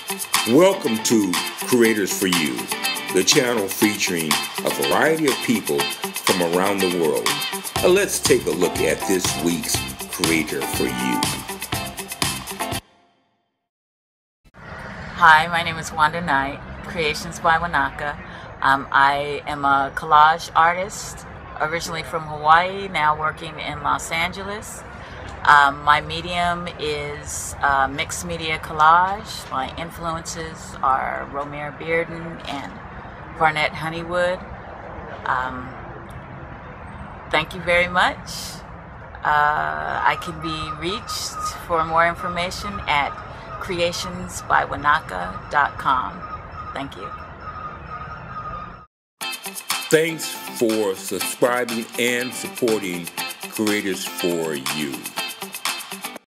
Welcome to Creators for You, the channel featuring a variety of people from around the world. Let's take a look at this week's Creator for You. Hi, my name is Wanda Knight, Creations by Wanaka. I am a collage artist, originally from Hawaii, now working in Los Angeles. My medium is Mixed Media Collage. My influences are Romare Bearden and Garnet Honeywood. Thank you very much. I can be reached for more information at creationsbywanaka.com. Thank you. Thanks for subscribing and supporting Creators for You.